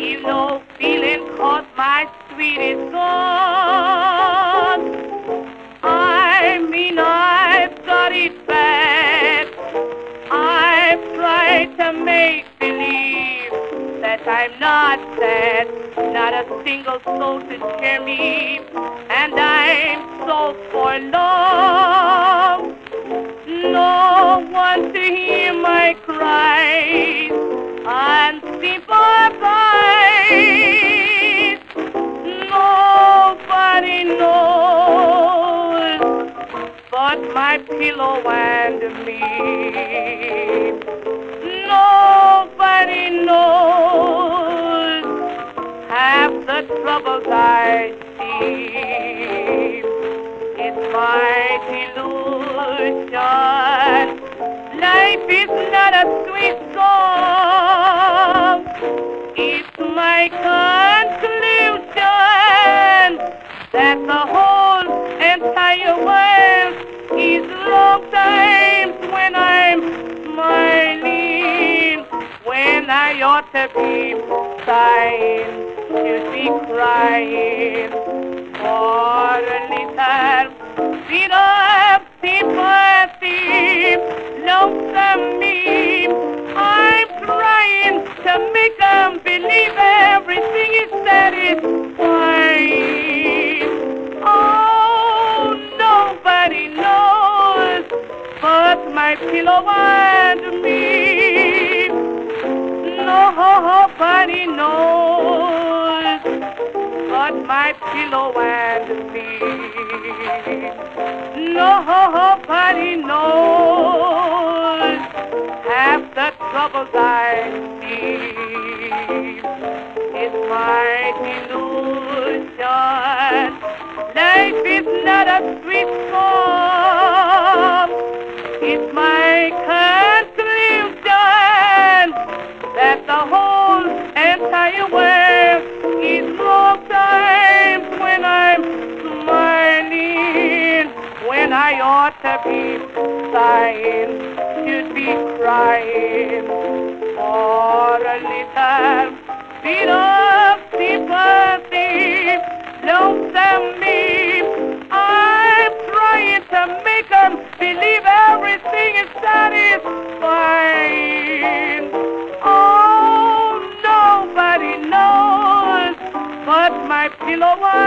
Feel no feeling 'cause my sweet is gone. I mean I've got it bad. I've tried to make believe that I'm not sad. Not a single soul to cheer me, and I'm so forlorn. No one to hear my cries and sympathize. Nobody knows but my pillow and me. Nobody knows half the troubles I see. It's my delusion. Life is not a sweet song. It's my conclusion that the whole entire world is long times when I'm smiling, when I ought to be sighing, should be crying for a little bit of sympathy. Lonesome me, I'm trying to make them believe everything is satisfying. Oh, nobody knows but my pillow and me. Nobody knows but my pillow and me. Nobody knows half the troubles I see. It's my delusion. Life is not a sweet song. It's my conclusion that the whole entire world is long times when I'm smiling, when I ought to be sighing, should be crying for a little bit of sympathy. Lonesome me, I'm trying to make them believe everything is satisfying. Oh, nobody knows but my pillow.